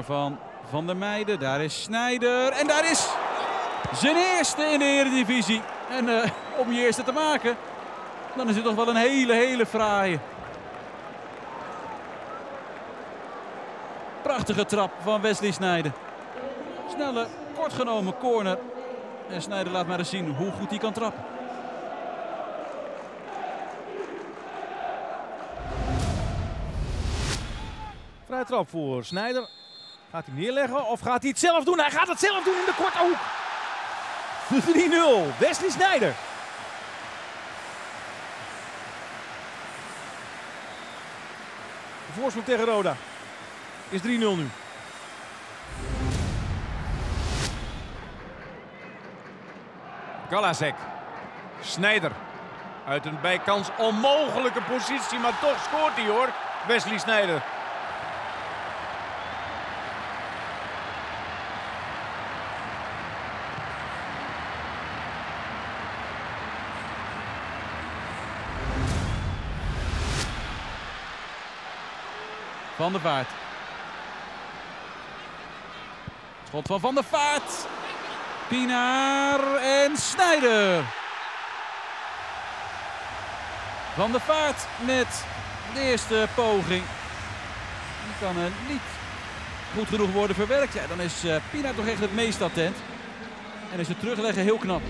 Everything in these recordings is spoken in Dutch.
Corner van Van der Meijden. Daar is Sneijder. En daar is zijn eerste in de Eredivisie. En om je eerste te maken, dan is het toch wel een hele fraaie. Prachtige trap van Wesley Sneijder. Snelle, kort genomen corner. En Sneijder laat maar eens zien hoe goed hij kan trappen. Vrije trap voor Sneijder. Gaat hij neerleggen of gaat hij het zelf doen? Hij gaat het zelf doen in de korte hoek. 3-0, Wesley Sneijder. De voorsprong tegen Roda is 3-0 nu. Galasek. Sneijder. Uit een bijkans onmogelijke positie, maar toch scoort hij hoor. Wesley Sneijder. Van der Vaart. Schot van Van der Vaart. Pienaar en Sneijder. Van der Vaart met de eerste poging. Die kan niet goed genoeg worden verwerkt. Ja, dan is Pienaar toch echt het meest attent. En is het terugleggen heel knap.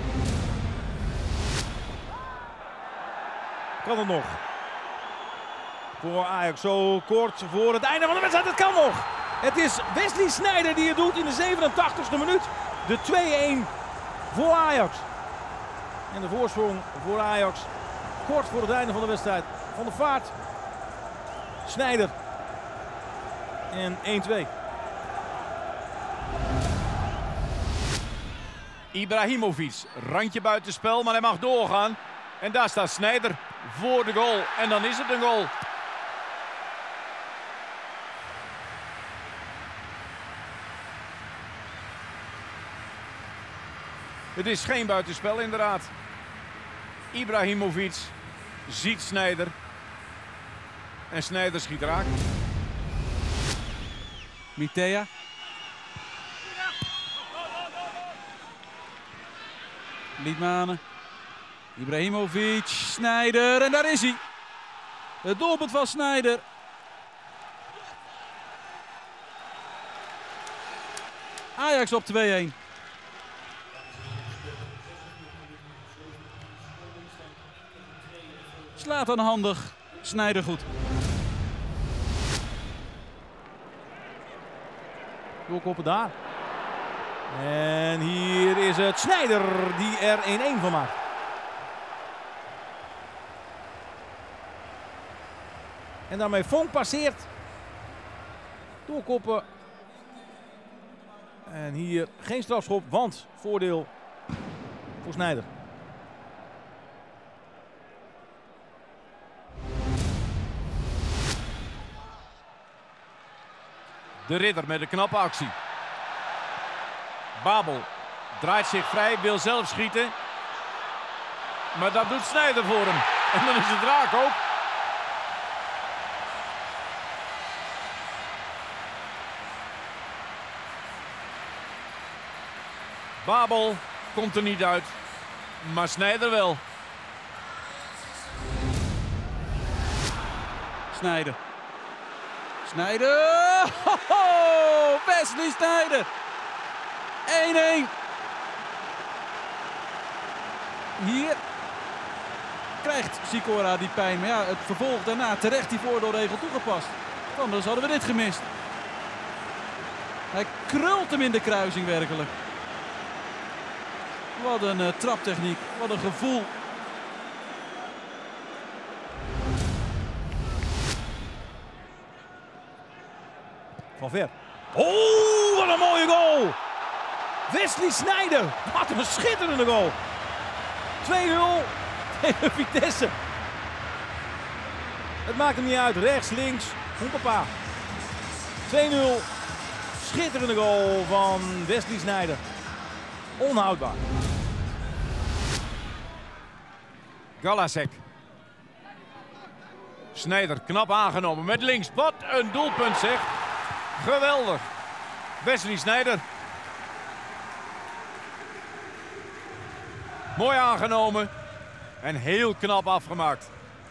Kan het nog? Voor Ajax zo kort voor het einde van de wedstrijd. Het kan nog. Het is Wesley Sneijder die het doet in de 87e minuut. De 2-1 voor Ajax. En de voorsprong voor Ajax kort voor het einde van de wedstrijd. Van der Vaart. Sneijder. En 1-2. Ibrahimovic. Randje buitenspel, maar hij mag doorgaan. En daar staat Sneijder voor de goal. En dan is het een goal. Het is geen buitenspel inderdaad. Ibrahimovic ziet Sneijder. En Sneijder schiet raak. Mitea. Liedmanen. Ibrahimovic. Sneijder. En daar is hij. Het doelpunt van Sneijder. Ajax op 2-1. Slaat dan handig. Sneijder goed. Doorkoppen daar. En hier is het Sneijder die er 1-1 van maakt. En daarmee Vonk passeert. Doorkoppen. En hier geen strafschop, want voordeel voor Sneijder. De Ridder met een knappe actie. Babel draait zich vrij, wil zelf schieten. Maar dat doet Sneijder voor hem. En dan is het raak ook. Babel komt er niet uit. Maar Sneijder wel. Sneijder. Sneijder. Ho, ho! Wesley Sneijder. 1-1. Hier krijgt Sikora die pijn. Maar ja, het vervolg daarna terecht die voordeelregel toegepast. Anders hadden we dit gemist. Hij krult hem in de kruising werkelijk. Wat een traptechniek. Wat een gevoel. Van ver. Oh, wat een mooie goal! Wesley Sneijder. Wat een schitterende goal. 2-0 tegen Vitesse. Het maakt hem niet uit. Rechts, links. Hoepapa. 2-0. Schitterende goal van Wesley Sneijder. Onhoudbaar. Galasek. Sneijder knap aangenomen met links. Wat een doelpunt zeg. Geweldig. Wesley Sneijder. Mooi aangenomen en heel knap afgemaakt.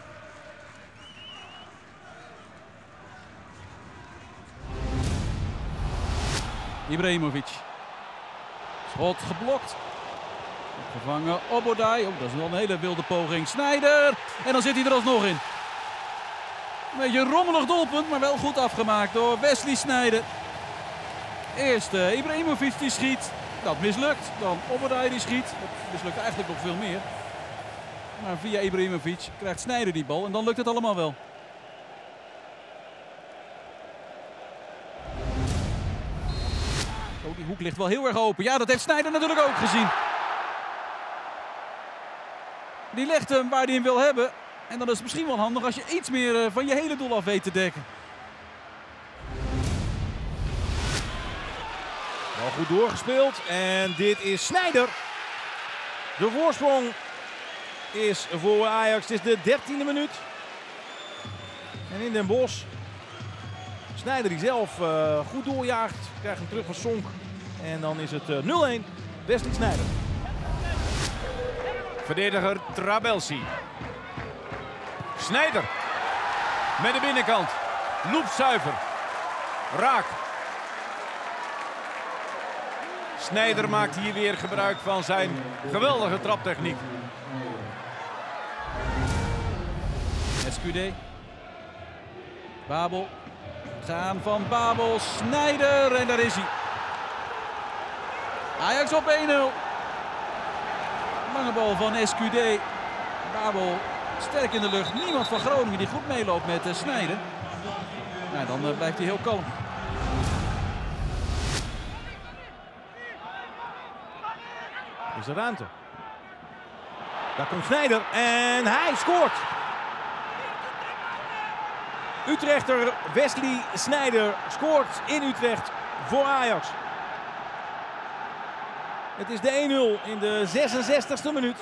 Ibrahimovic. Schot geblokt. Gevangen Obodai. Oh, dat is wel een hele wilde poging. Sneijder. En dan zit hij er alsnog in. Een beetje een rommelig doelpunt, maar wel goed afgemaakt door Wesley Sneijder. Eerst Ibrahimovic die schiet. Dat mislukt. Dan Obodai die schiet. Dat mislukt eigenlijk nog veel meer. Maar via Ibrahimovic krijgt Sneijder die bal en dan lukt het allemaal wel. Oh, die hoek ligt wel heel erg open. Ja, dat heeft Sneijder natuurlijk ook gezien. Die legt hem waar hij hem wil hebben. En dan is het misschien wel handig als je iets meer van je hele doel af weet te dekken. Wel goed doorgespeeld. En dit is Sneijder. De voorsprong is voor Ajax. Het is de 13e minuut. En in Den Bosch. Sneijder die zelf goed doorjaagt. Krijgt hem terug van Sonk. En dan is het 0-1. Wesley Sneijder. Verdediger Trabelsi. Sneijder. Met de binnenkant. Loopzuiver. Raak. Sneijder maakt hier weer gebruik van zijn geweldige traptechniek. SQD. Babel. Gaan van Babel. Sneijder. En daar is hij. Ajax op 1-0. Lange bal van SQD. Babel sterk in de lucht. Niemand van Groningen die goed meeloopt met Sneijder. Nou, dan blijft hij heel kalm. Is er ruimte. Daar komt Sneijder en hij scoort. Utrechter Wesley Sneijder scoort in Utrecht voor Ajax. Het is de 1-0 in de 66e minuut.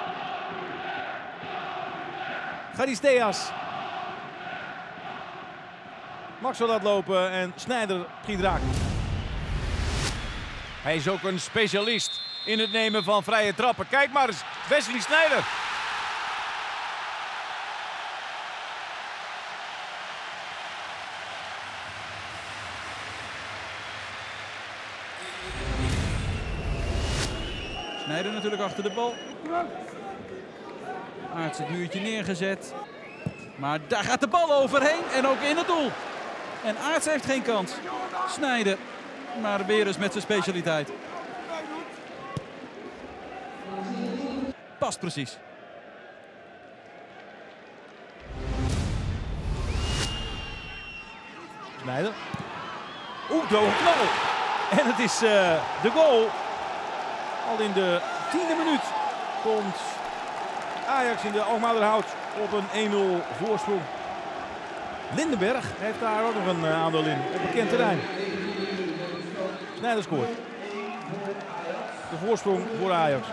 Charisteas. Max wil dat lopen en Sneijder schiet raak. Hij is ook een specialist in het nemen van vrije trappen. Kijk maar eens, Wesley Sneijder. Sneijder natuurlijk achter de bal. Aerts het muurtje neergezet. Maar daar gaat de bal overheen en ook in het doel. En Aerts heeft geen kans. Sneijder, maar weer eens met zijn specialiteit. Past precies. Sneijder. Oeh, de knal. En het is de goal. Al in de 10e minuut komt Ajax in de Alkmaarderhout op een 1-0 voorsprong. Lindenberg heeft daar ook nog een aandeel in op bekend terrein. Sneijder scoort. De voorsprong voor Ajax.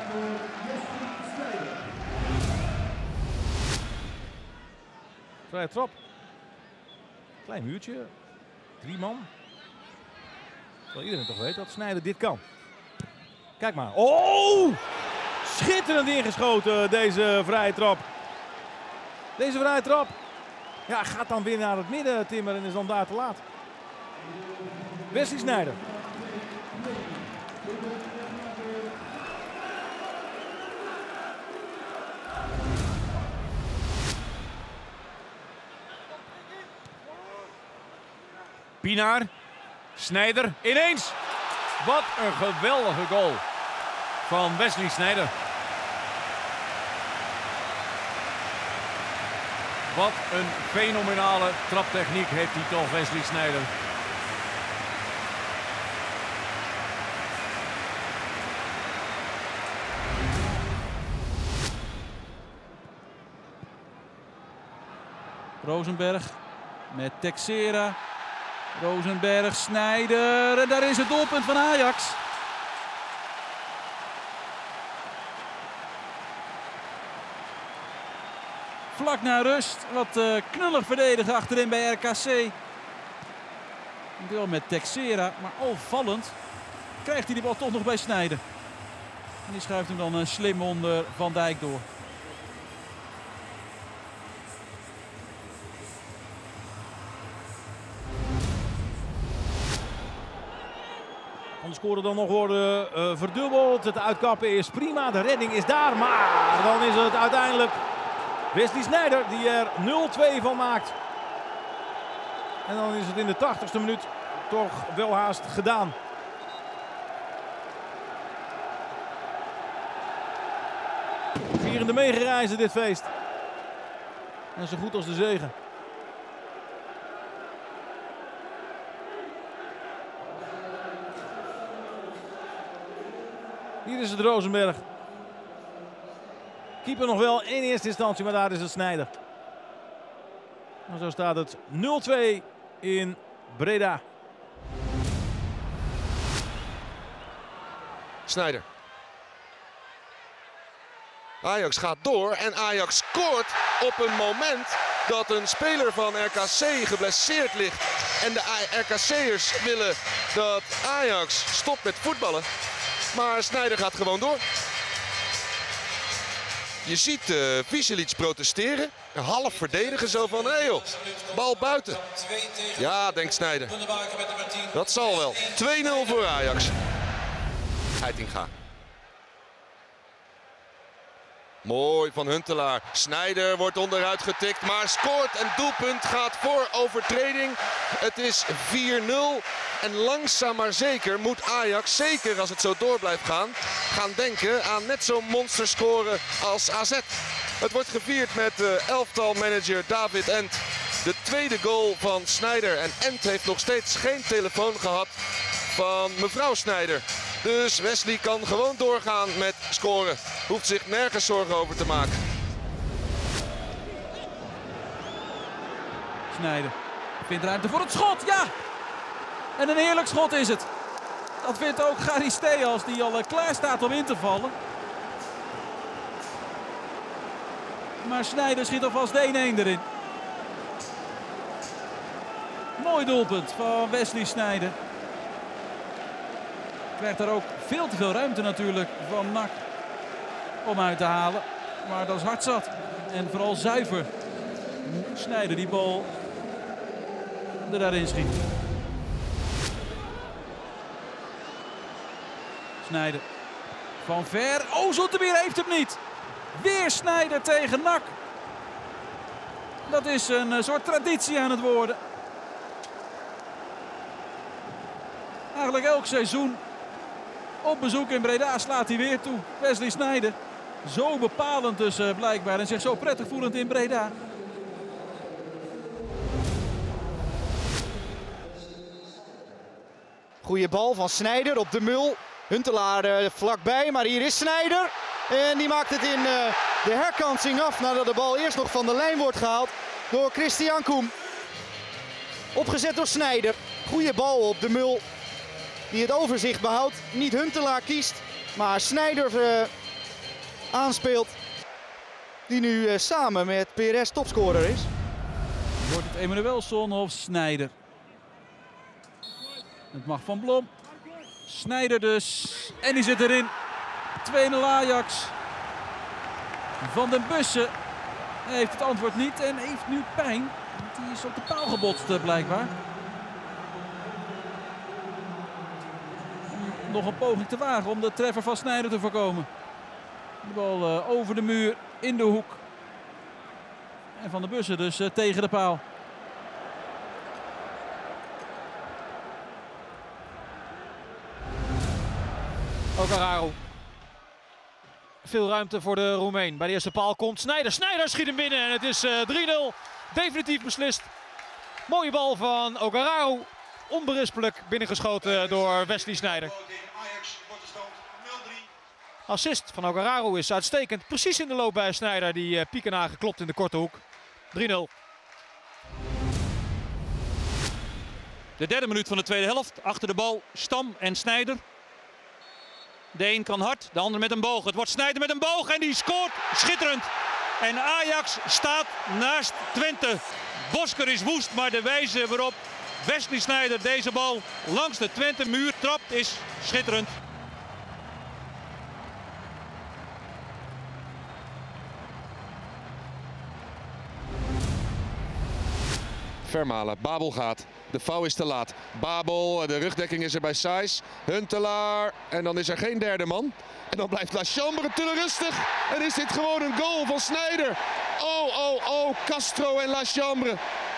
Vrije trap. Klein muurtje. 3 man. Terwijl iedereen toch weet dat Sneijder dit kan. Kijk maar. Oh! Schitterend ingeschoten deze vrije trap. Deze vrije trap. Ja, gaat dan weer naar het midden timmer en is dan daar te laat. Wesley Sneijder. Pienaar. Sneijder. Ineens. Wat een geweldige goal van Wesley Sneijder. Wat een fenomenale traptechniek heeft hij toch, Wesley Sneijder. Rozenberg met Texera. Rozenberg, Sneijder. En daar is het doelpunt van Ajax. Vlak na rust. Wat knullig verdedigen achterin bij RKC. Een duel met Texera, maar al vallend krijgt hij die bal toch nog bij Sneijder. En die schuift hem dan slim onder Van Dijk door. Kan de score dan nog worden verdubbeld. Het uitkappen is prima. De redding is daar. Maar dan is het uiteindelijk Wesley Sneijder die er 0-2 van maakt. En dan is het in de 80ste minuut toch wel haast gedaan. Vierende meegereizen dit feest. En zo goed als de zegen. Hier is het Rosenberg. Keeper nog wel in eerste instantie, maar daar is het Sneijder. En zo staat het 0-2 in Breda. Sneijder. Ajax gaat door en Ajax scoort op een moment dat een speler van RKC geblesseerd ligt. En de RKC'ers willen dat Ajax stopt met voetballen. Maar Sneijder gaat gewoon door. Je ziet Viselic protesteren. Half verdedigen zo van, hé joh, bal buiten. Ja, denkt Sneijder. Dat zal wel. 2-0 voor Ajax. Heitinga. Mooi van Huntelaar. Sneijder wordt onderuit getikt, maar scoort. En doelpunt gaat voor overtreding. Het is 4-0. En langzaam maar zeker moet Ajax, zeker als het zo door blijft gaan denken aan net zo'n monsterscore als AZ. Het wordt gevierd met elftalmanager David Ent. De tweede goal van Sneijder. En Ent heeft nog steeds geen telefoon gehad van mevrouw Sneijder. Dus Wesley kan gewoon doorgaan met scoren. Hoeft zich nergens zorgen over te maken. Sneijder vindt ruimte voor het schot, ja! En een heerlijk schot is het. Dat vindt ook Charisteas, die al klaar staat om in te vallen. Maar Sneijder schiet alvast de 1-1 erin. Mooi doelpunt van Wesley Sneijder. Krijgt daar ook veel te veel ruimte natuurlijk van NAC om uit te halen. Maar dat is hard zat. En vooral zuiver. Sneijder die bal er daarin schiet. Sneijder van ver. Oh, Zoetermeer heeft hem niet. Weer Sneijder tegen NAC. Dat is een soort traditie aan het worden. Eigenlijk elk seizoen op bezoek in Breda slaat hij weer toe. Wesley Sneijder. Zo bepalend dus blijkbaar en zich zo prettig voelend in Breda. Goeie bal van Sneijder op de mul. Huntelaar vlakbij, maar hier is Sneijder. En die maakt het in de herkansing af nadat de bal eerst nog van de lijn wordt gehaald door Christian Koem. Opgezet door Sneijder. Goeie bal op de mul die het overzicht behoudt. Niet Huntelaar kiest, maar Sneijder aanspeelt. Die nu samen met Perez topscorer is. Wordt het Emanuelsson of Sneijder? Het mag van Blom. Sneijder dus. En die zit erin. 2-0 Ajax. Van den Bussen heeft het antwoord niet en heeft nu pijn. Die is op de paal gebotst blijkbaar. Om nog een poging te wagen om de treffer van Sneijder te voorkomen. De bal over de muur in de hoek. En Van den Bussen dus tegen de paal. Ogararo. Veel ruimte voor de Roemeen. Bij de eerste paal komt Sneijder. Sneijder schiet hem binnen en het is 3-0. Definitief beslist. Mooie bal van Ogararo. Onberispelijk binnengeschoten door Wesley Sneijder. Assist van Ogararo is uitstekend. Precies in de loop bij Sneijder. Die Piekenaar geklopt in de korte hoek. 3-0. De derde minuut van de tweede helft. Achter de bal Stam en Sneijder. De een kan hard, de ander met een boog. Het wordt Sneijder met een boog en die scoort schitterend. En Ajax staat naast Twente. Bosker is woest, maar de wijze waarop Wesley Sneijder deze bal langs de Twente-muur trapt, is schitterend. Vermalen, Babel gaat. De foul is te laat. Babel, de rugdekking is er bij Saiz. Huntelaar. En dan is er geen derde man. En dan blijft Lachambre te rustig. En is dit gewoon een goal van Sneijder. Oh, oh, oh. Castro en Lachambre.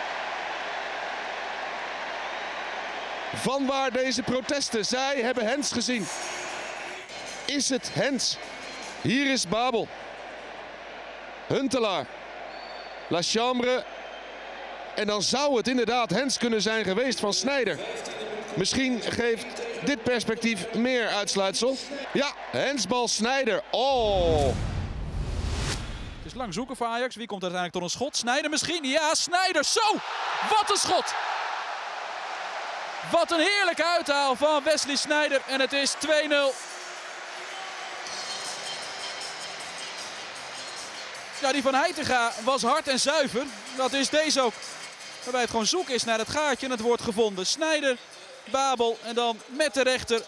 Vanwaar deze protesten? Zij hebben Hens gezien. Is het Hens? Hier is Babel. Huntelaar. Lachambre. En dan zou het inderdaad Hens kunnen zijn geweest van Sneijder. Misschien geeft dit perspectief meer uitsluitsel. Ja, hensbal Sneijder. Oh! Het is lang zoeken voor Ajax. Wie komt uiteindelijk tot een schot? Sneijder misschien? Ja, Sneijder. Zo! Wat een schot! Wat een heerlijke uithaal van Wesley Sneijder. En het is 2-0. Ja, die van Heitinga was hard en zuiver. Dat is deze ook. Waarbij het gewoon zoeken is naar het gaatje en het wordt gevonden. Sneijder, Babel en dan met de rechter.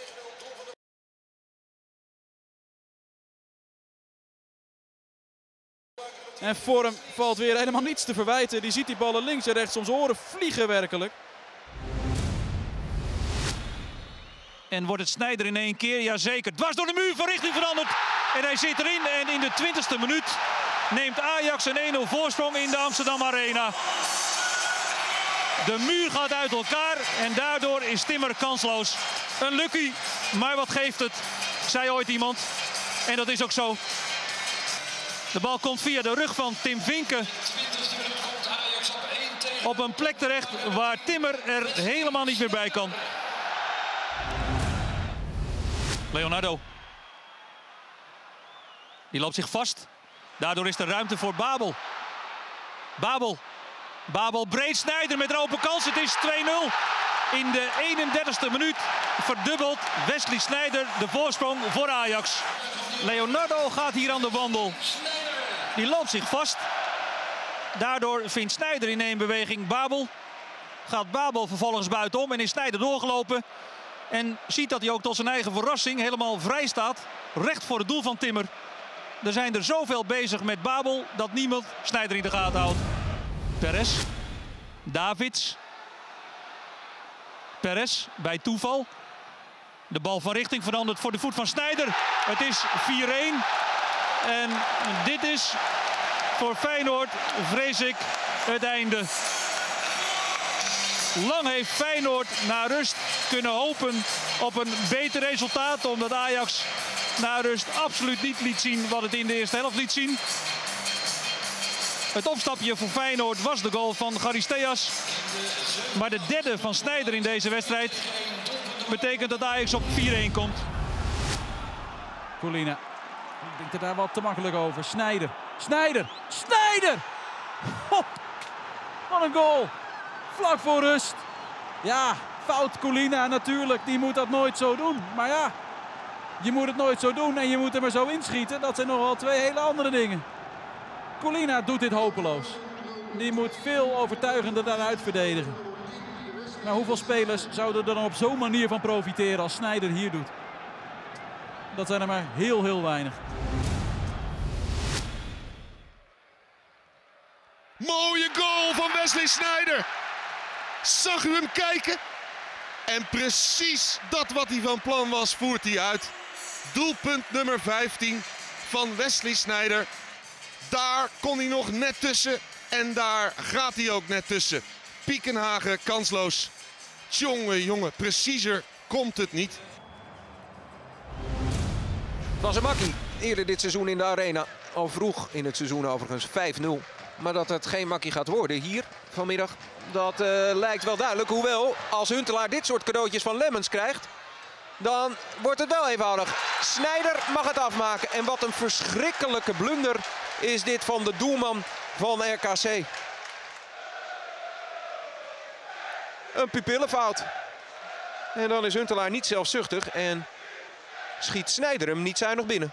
En Vorm valt weer helemaal niets te verwijten. Die ziet die ballen links en rechts om zijn oren vliegen werkelijk. En wordt het Sneijder in één keer? Jazeker. Dwars door de muur van richting veranderd. En hij zit erin. En in de 20e minuut neemt Ajax een 1-0 voorsprong in de Amsterdam Arena. De muur gaat uit elkaar en daardoor is Timmer kansloos. Een lucky, maar wat geeft het, zei ooit iemand. En dat is ook zo. De bal komt via de rug van Tim Vinken op een plek terecht waar Timmer er helemaal niet meer bij kan. Leonardo. Die loopt zich vast. Daardoor is er ruimte voor Babel. Babel breed, Sneijder met een open kans. Het is 2-0. In de 31e minuut verdubbelt Wesley Sneijder de voorsprong voor Ajax. Leonardo gaat hier aan de wandel. Die loopt zich vast. Daardoor vindt Sneijder in één beweging Babel. Gaat Babel vervolgens buitenom en is Sneijder doorgelopen. En ziet dat hij ook tot zijn eigen verrassing helemaal vrij staat. Recht voor het doel van Timmer. Er zijn er zoveel bezig met Babel dat niemand Sneijder in de gaten houdt. Perez. Davids. Perez bij toeval. De bal van richting verandert voor de voet van Sneijder. Het is 4-1. En dit is voor Feyenoord, vrees ik, het einde. Lang heeft Feyenoord na rust kunnen hopen op een beter resultaat. Omdat Ajax na rust absoluut niet liet zien wat het in de eerste helft liet zien. Het opstapje voor Feyenoord was de goal van Charisteas. Maar de derde van Sneijder in deze wedstrijd betekent dat Ajax op 4-1 komt. Colina denkt er daar wat te makkelijk over. Sneijder. Sneijder. Sneijder! Oh, wat een goal. Vlak voor rust. Ja, fout Colina natuurlijk. Die moet dat nooit zo doen. Maar ja, je moet het nooit zo doen en je moet er maar zo inschieten. Dat zijn nogal twee hele andere dingen. Colina doet dit hopeloos. Die moet veel overtuigender daaruit verdedigen. Maar hoeveel spelers zouden er dan op zo'n manier van profiteren als Sneijder hier doet? Dat zijn er maar heel weinig. Mooie goal van Wesley Sneijder. Zag u hem kijken? En precies dat wat hij van plan was, voert hij uit. Doelpunt nummer 15 van Wesley Sneijder. Daar kon hij nog net tussen en daar gaat hij ook net tussen. Piekenhagen kansloos. Jongen, preciezer komt het niet. Het was een makkie eerder dit seizoen in de Arena. Al vroeg in het seizoen overigens 5-0. Maar dat het geen makkie gaat worden hier vanmiddag, dat lijkt wel duidelijk. Hoewel, als Huntelaar dit soort cadeautjes van Lemmens krijgt, dan wordt het wel eenvoudig. Sneijder mag het afmaken. En wat een verschrikkelijke blunder is dit van de doelman van RKC. Een pupillenfout. En dan is Huntelaar niet zelfzuchtig en schiet Sneijder hem niet zuinig binnen.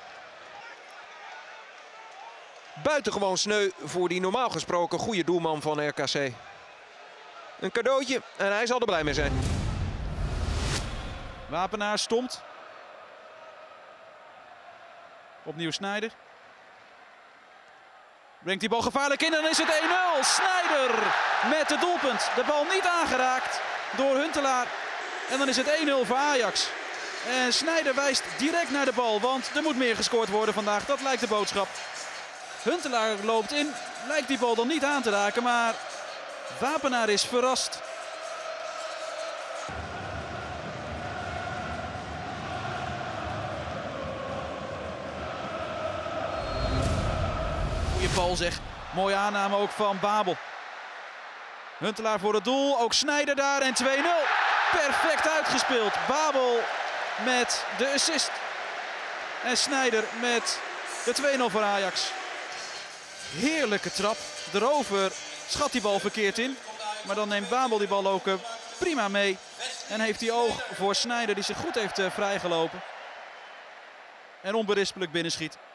Buitengewoon sneu voor die normaal gesproken goede doelman van RKC. Een cadeautje en hij zal er blij mee zijn. Wapenaar stomt. Opnieuw Sneijder. Brengt die bal gevaarlijk in en dan is het 1-0. Sneijder met het doelpunt. De bal niet aangeraakt door Huntelaar. En dan is het 1-0 voor Ajax. En Sneijder wijst direct naar de bal, want er moet meer gescoord worden vandaag. Dat lijkt de boodschap. Huntelaar loopt in, lijkt die bal dan niet aan te raken, maar Wapenaar is verrast. Goeie bal zeg. Mooie aanname ook van Babel. Huntelaar voor het doel, ook Sneijder daar en 2-0. Perfect uitgespeeld. Babel met de assist. En Sneijder met de 2-0 voor Ajax. Heerlijke trap. De rover schat die bal verkeerd in. Maar dan neemt Babel die bal ook prima mee. En heeft hij oog voor Sneijder die zich goed heeft vrijgelopen. En onberispelijk binnenschiet.